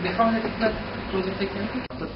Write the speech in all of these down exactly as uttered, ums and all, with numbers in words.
देखा मैंने कितना क्लोज से क्या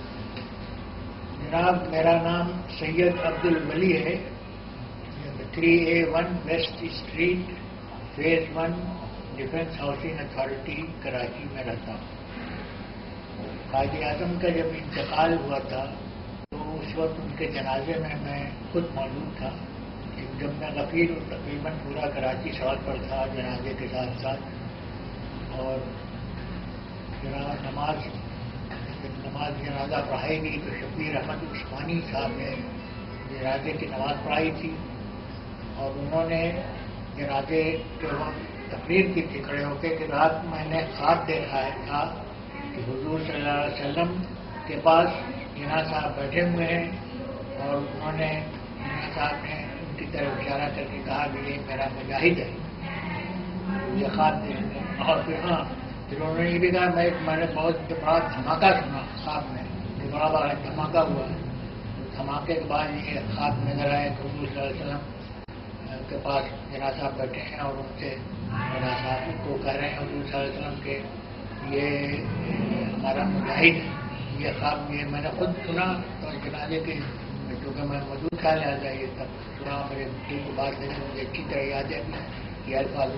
जनाब मेरा नाम सैयद अब्दुल वली है, three A one west street phase one defence housing authority Karachi में रहता हूँ। कायद आज़म का जब इंतकाल हुआ था तो उस वक्त उनके जनाजे में मैं खुद मौजूद था। जब मैं गफीर तकरीबन पूरा कराची शहर पर था जनाजे के साथ साथ, और जनाब नमाज जब नमाज जनाजा पढ़ाई गई तो शबीर अहमद उस्मानी साहब ने जनाजे की नमाज पढ़ाई थी और उन्होंने जनाजे के वक्त तकरीर की थी खड़े होकर कि रात मैंने ख्वाब देखा है था कि हुजूर सल्लल्लाहु अलैहि वसल्लम के पास जिना साहब बैठे हुए हैं और उन्होंने जिना साहब ने उनकी तरफ इशारा करके कहा कि ये मेरा मुजाहिद है, ये ख्वाब देखने। और फिर हाँ फिर उन्होंने ये भी कहा मैं मैंने बहुत बड़ा धमाका सुना ख्वाब में कि बड़ा बड़ा धमाका हुआ है। धमाके के बाद ये ख्वाब नजर आए कि हुजूर सल्लल्लाहु अलैहि वसल्लम के पास जिना साहब बैठे हैं और उनसे जिना साहब को कह रहे हैं हुजूर सल्लल्लाहु अलैहि वसल्लम के ये हमारा मुजाहिद है। ये ख्वाब ये मैंने खुद सुना और जनाजे के क्योंकि मैं मौजूद था लिहाजा ये तब सुना मेरे दिल को बात देने मुझे अच्छी तरह याद है ये अल्फाज।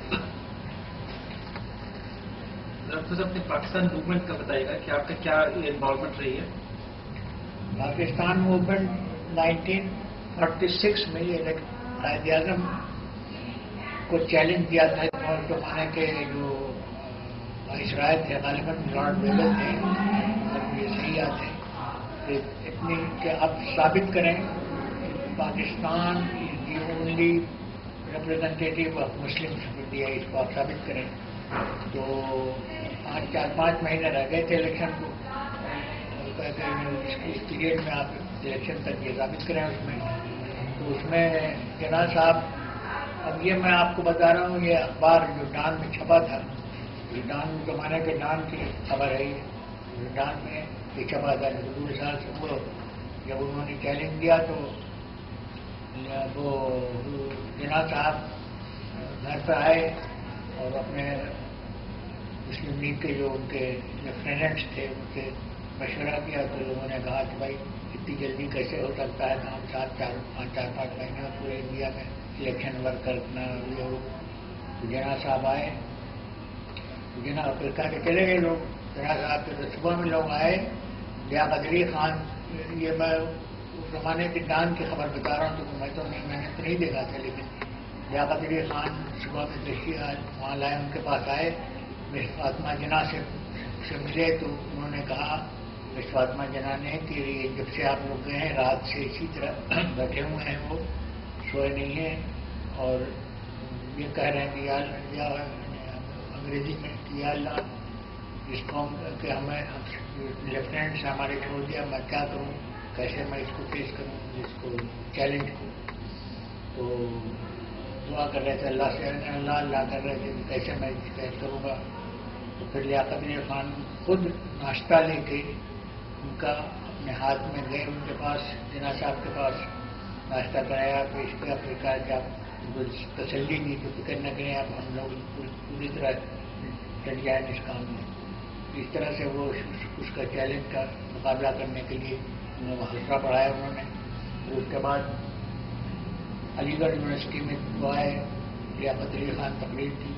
तो अपने पाकिस्तान मूवमेंट का बताइएगा कि आपका क्या इन्वॉल्वमेंट रही है? Pakistan movement nineteen forty six में ये कायद आज़म को चैलेंज दिया था और जमाने के जो वाइसराय थे गालिबन लॉर्ड वेलर थे और ये सही याद है कि इतनी कि अब साबित करें Pakistan is the only representative of Muslims of India, इसको आप साबित करें। तो पाँच चार पाँच महीने रह गए थे इलेक्शन को और कहते हैं इस पीरियड में आप इलेक्शन तक ये साबित करें उसमें। तो उसमें जना साहब, अब ये मैं आपको बता रहा हूँ ये अखबार जो डान में छपा था, ये डान जमाने के डान की खबर है, ये डान में ये छपा था। हुजूर साहब से वो जब उन्होंने चैलेंज दिया तो वो जना साहब घर पर आए और अपने मुस्लिम लीग के जो उनके लेफ्टिनेंट्स थे उनसे मशवरा किया तो लोगों ने कहा कि भाई इतनी जल्दी कैसे हो सकता है, काम सात चार पाँच चार पाँच महीने में पूरे इंडिया में इलेक्शन वर्क करना ये हो। तो जना साहब आए, जना फिर कह के चले गए लोग। जना साहब फिर सुबह में लोग आए, लिया कदरी खान, ये मैं उस जमाने की डान की खबर बता रहा हूँ तो मैं तो नहीं मैंने तो नहीं देखा था, लेकिन लिया कदरी खान सुबह में देखिए वहाँ लाए, उनके पास आए, मिस फातिमा जना से, से मिले तो उन्होंने कहा मिस फातिमा जना ने कि जब से आप लोग गए हैं रात से इसी तरह बैठे हुए हैं, वो सोए नहीं हैं और ये कह रहे हैं कि या, या अंग्रेजी में कि या अल्लाह इस कौम के हमें लेफ्टिनेंट से हमारे छोड़ दिया, मैं क्या करूं, कैसे मैं इसको फेस करूं इसको चैलेंज को। तो दुआ कर रहे थे अल्लाह से, अल्लाह अल्लाह कर रहे थे कैसे मैं फेस करूंगा। तो फिर लियाकत अली खान खुद नाश्ता लेके उनका अपने हाथ में गए उनके पास, जना साहब के पास नाश्ता कराया, पेश किया, फिर कहा कि आप तसल्ली दी तो फिक्र न करें, आप हम लोग पूरी तरह डट जाए इस काम में। इस तरह से वो उसका चैलेंज का मुकाबला करने के लिए उन्होंने हौसला बढ़ाया उन्होंने। फिर उसके बाद अलीगढ़ यूनिवर्सिटी में वो आए, लियाकत अली खान तकरीर थी,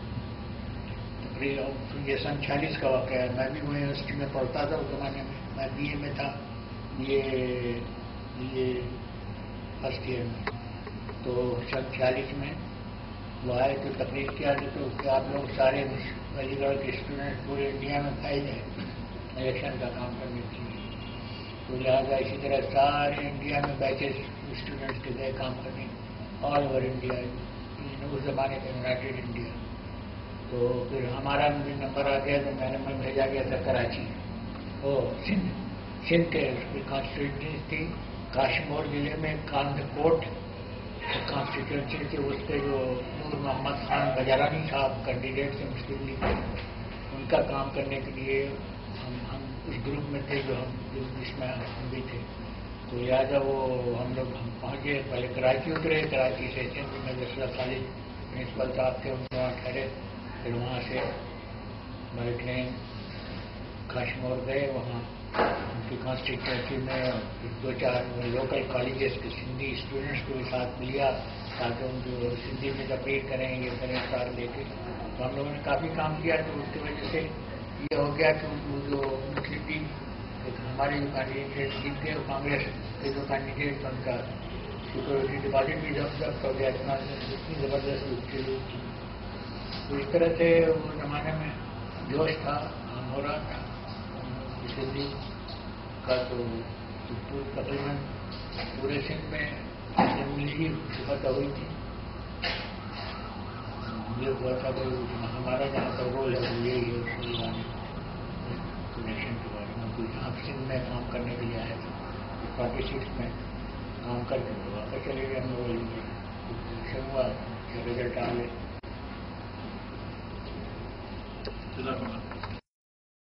तकरीर ये सन छियालीस का वाक़या है। मैं भी वही यूनिवर्सिटी में पढ़ता था उस जमाने में, मैं बी ए में था, ये ये फर्स्ट ईयर में। तो सन छियालीस में वो आए तो तकरीर किया तो कि आप लोग सारे अलीगढ़ के स्टूडेंट पूरे इंडिया में फैल जाए इलेक्शन का काम करने के लिए। तो लिहाजा इसी तरह सारे इंडिया में बैचेस स्टूडेंट्स के गए काम करने ऑल ओवर इंडिया, उस जमाने में यूनाइटेड इंडिया। तो फिर हमारा भी नंबर आ गया तो मैंने मैं भेजा गया था कराची, वो सिंध सिंध के उसकी कॉन्स्टिट्यूंसी थी, काशमोर जिले में कांदकोट कॉन्स्टिट्यूंसी थी। उस पर जो नूर मोहम्मद खान बजारानी साहब कैंडिडेट थे मुस्लिम लीग के, उनका काम करने के लिए हम हम उस ग्रुप में थे जो हम जिसमें हम भी थे। तो लिहाजा वो हम लोग हम पहुँचे, पहले कराची उतरे, कराची से सिंध में जसला कॉलेज प्रिंसिपल साहब थे उनके वहाँ ठहरे, फिर वहाँ से हमारी ट्रेन کاشمور گئے, وہاں ان کی کانسٹیٹوئنسی میں دو چار لوکل کالجز کے سندھی اسٹوڈنٹس کو بھی ساتھ لیا تاکہ ان کو سندھی میں تقریر کریں, یہ کریں کار لے کے. تو ہم لوگوں نے کافی کام کیا. تو اس کی وجہ سے یہ ہو گیا کہ وہ جو مسلم لیگ ہمارے جو کینڈیڈیٹ جیت گئے, کانگریس کے جو کینڈیڈیٹ ان کا سیکورٹی ڈپازٹ بھی ضبط ضبط ہو گیا. اتنی زبردست لوٹی لوٹ تھی. تو اس طرح سے وہ زمانے میں جوش تھا, عام ہو رہا تھا سندھی کا. تو تقریباً پورے سندھ میں اسمبلی ہی فتح ہوئی تھی. یہ ہوا تھا کہ ہمارا جہاں کا رول ہے وہ یہی ہے مسلمان کنیکشن کے بارے میں. کوئی یہاں سندھ میں کام کرنے کے لیے آئے تھے, فورٹی سکس میں کام کر کے واپس چلے گئے. ہم لوگ الیکشن ہوا, رزلٹ آ گئے.